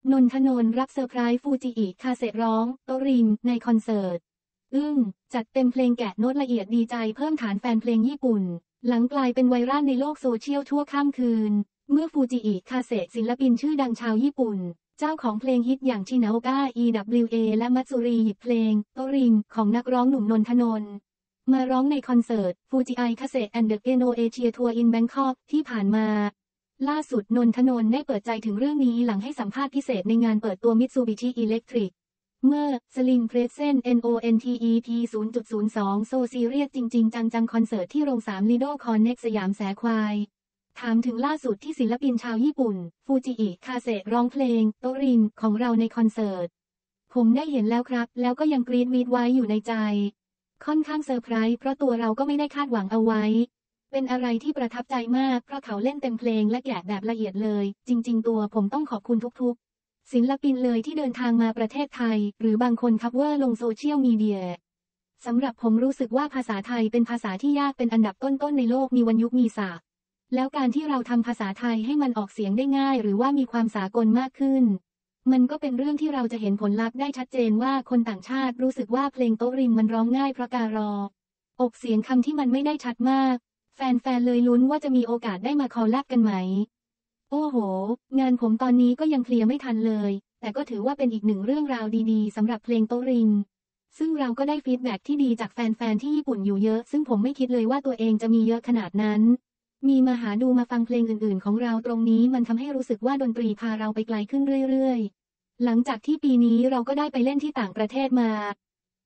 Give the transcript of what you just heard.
นนทนนท์รับเซอร์ไพรส์ฟูจิอิคาเซร้องโตริมในคอนเสิร์ตจัดเต็มเพลงแกะโน้ตละเอียดดีใจเพิ่มฐานแฟนเพลงญี่ปุ่นหลังกลายเป็นไวรัลในโลกโซเชียลทั่วข้ามคืนเมื่อฟูจิอิคาเซศิลปินชื่อดังชาวญี่ปุ่นเจ้าของเพลงฮิตอย่างชินาโอกะ EWA และมัตสึรีหยิบเพลงโตริมของนักร้องหนุ่มนนทนนท์มาร้องในคอนเสิร์ตฟูจิไอคาเซแอนด์เดอะเกโนเอเชียทัวร์อินแบงคอกที่ผ่านมาล่าสุดนนทนนท์ได้เปิดใจถึงเรื่องนี้หลังให้สัมภาษณ์พิเศษในงานเปิดตัว Mitsubishi Electric เมื่อ Slim Present NONTEP 0.02 โซซีเรียสจริงๆจังคอนเสิร์ตที่โรง3 Lido Connect สยามแสควายถามถึงล่าสุดที่ศิลปินชาวญี่ปุ่นฟูจิอิคาเซร้องเพลงโตริมของเราในคอนเสิร์ตผมได้เห็นแล้วครับแล้วก็ยังกรี๊ดวีดไว้อยู่ในใจค่อนข้างเซอร์ไพรส์เพราะตัวเราก็ไม่ได้คาดหวังเอาไว้เป็นอะไรที่ประทับใจมากเพราะเขาเล่นเต็มเพลงและแกะแบบละเอียดเลยจริงๆตัวผมต้องขอบคุณทุกๆศิลปินเลยที่เดินทางมาประเทศไทยหรือบางคนคัฟเวอร์ลงโซเชียลมีเดียสำหรับผมรู้สึกว่าภาษาไทยเป็นภาษาที่ยากเป็นอันดับต้นๆในโลกมีวรรณยุกต์มีศัพท์แล้วการที่เราทำภาษาไทยให้มันออกเสียงได้ง่ายหรือว่ามีความสากลมากขึ้นมันก็เป็นเรื่องที่เราจะเห็นผลลัพธ์ได้ชัดเจนว่าคนต่างชาติรู้สึกว่าเพลงโตริมมันร้องง่ายเพราะการอกเสียงคำที่มันไม่ได้ชัดมากแฟนๆเลยลุ้นว่าจะมีโอกาสได้มาคอลแลบกันไหมโอ้โหงานผมตอนนี้ก็ยังเคลียร์ไม่ทันเลยแต่ก็ถือว่าเป็นอีกหนึ่งเรื่องราวดีๆสำหรับเพลงโตริมซึ่งเราก็ได้ฟีดแบ็กที่ดีจากแฟนๆที่ญี่ปุ่นอยู่เยอะซึ่งผมไม่คิดเลยว่าตัวเองจะมีเยอะขนาดนั้นมีมาหาดูมาฟังเพลงอื่นๆของเราตรงนี้มันทำให้รู้สึกว่าดนตรีพาเราไปไกลขึ้นเรื่อยๆหลังจากที่ปีนี้เราก็ได้ไปเล่นที่ต่างประเทศมา